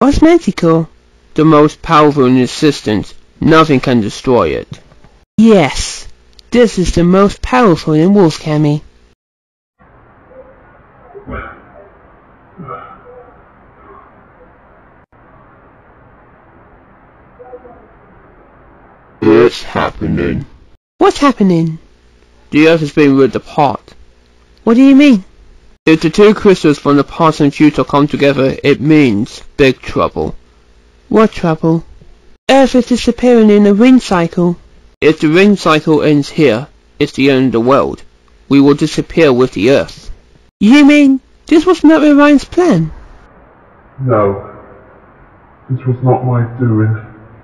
What's Manticore? The most powerful in existence. Nothing can destroy it. Yes, this is the most powerful in Wolfcammy. It's happening. What's happening? The Earth is being ripped apart. What do you mean? If the two crystals from the past and future come together, it means big trouble. What trouble? Earth is disappearing in a ring cycle. If the ring cycle ends here, it's the end of the world. We will disappear with the Earth. You mean this was not Orion's plan? No, this was not my doing.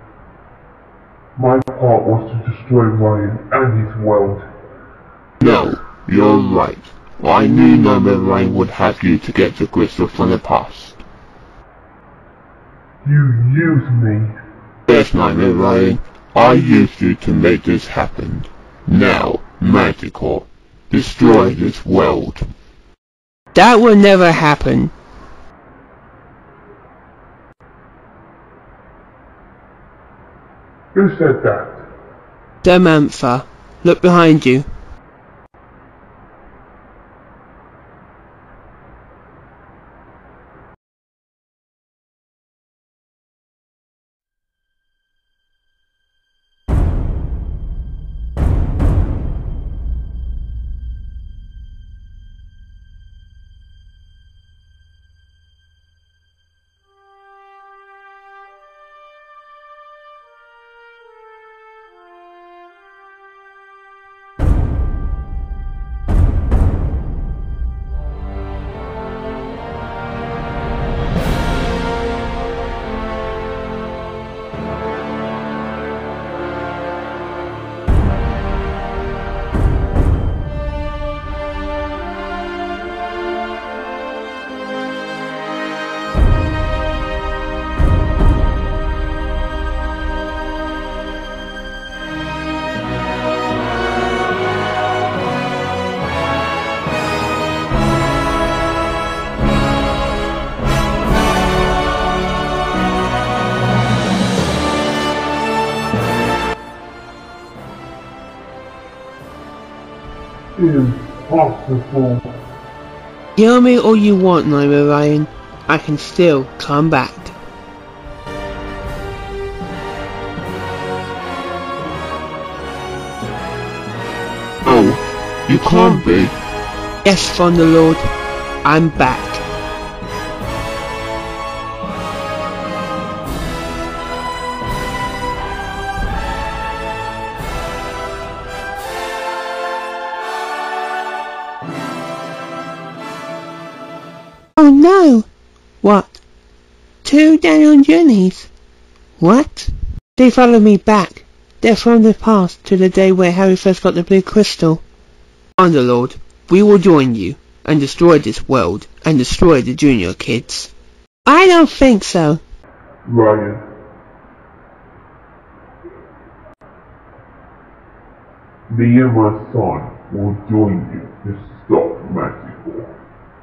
My part was to destroy Ryan and his world. No, you're right. I knew Nightmare Ryan would have you to get the crystal from the past. You used me. Yes, Nightmare Ryan. I used you to make this happen. Now, Manticore, destroy this world. That will never happen. Who said that? Demantha, look behind you. Impossible. Kill me all you want, Nightmare Ryan. I can still come back. Oh, you can't be. Yes, Thunderlord, I'm back. Oh no! What? 2 Daniel journeys. What? They followed me back. They're from the past to the day where Harry first got the blue crystal. Thunderlord, we will join you and destroy this world and destroy the junior kids. I don't think so. Ryan. Me and my son will join you to stop Manticore.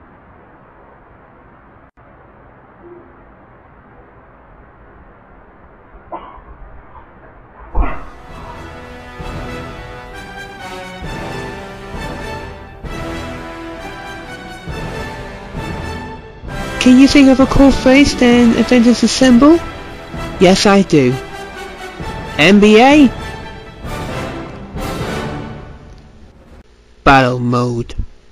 Can you think of a cool phrase then Avengers Assemble? Yes, I do. NBA Battle Mode.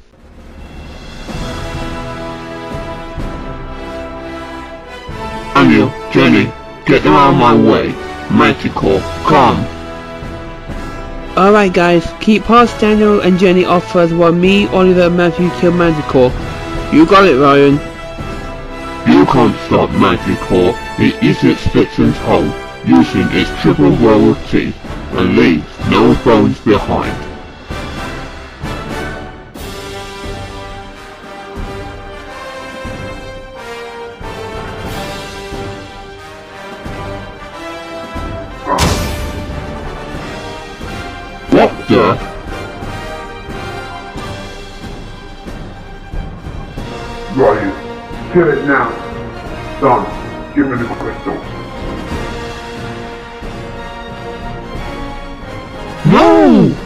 Daniel, Jenny, get them out of my way. Manticore, come. Alright guys, keep past Daniel and Jenny off first while me, Oliver and Matthew kill Manticore. You got it, Ryan. You can't stop Manticore. It eats its victims whole, using its triple row of teeth, and leaves no bones behind. What the? Ryan, kill it now. Done. Give me the crystals. No!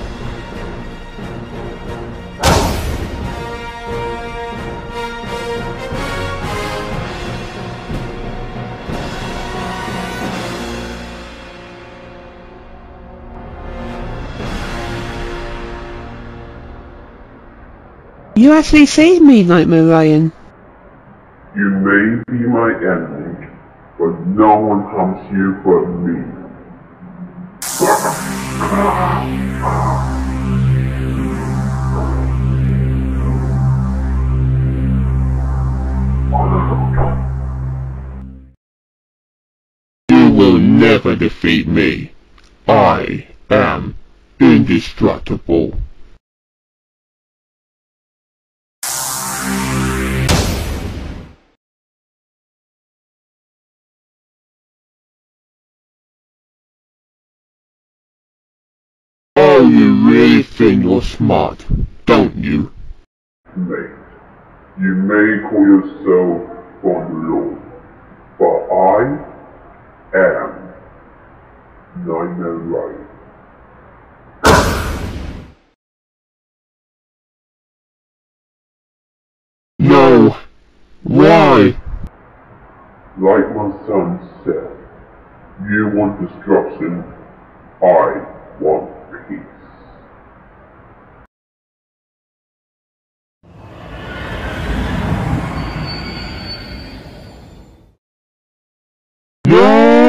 You actually saved me, Nightmare Ryan. You may be my enemy, but no one comes here but me. You will never defeat me. I am indestructible. Oh, you really think you're smart, don't you? Mate, you may call yourself Thunderlord, but I am Nightmare Ryan. No! Why? Like my son said, you want destruction, I want peace. No!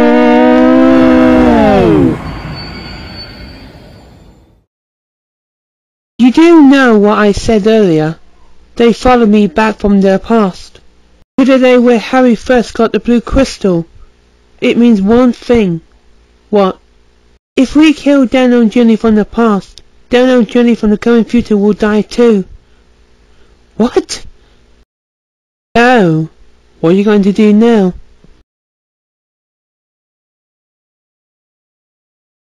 You do know what I said earlier. They followed me back from their past. To the day where Harry first got the blue crystal. It means one thing. What? If we kill Daniel and Jenny from the past, Daniel and Jenny from the current future will die too. What? Oh, what are you going to do now?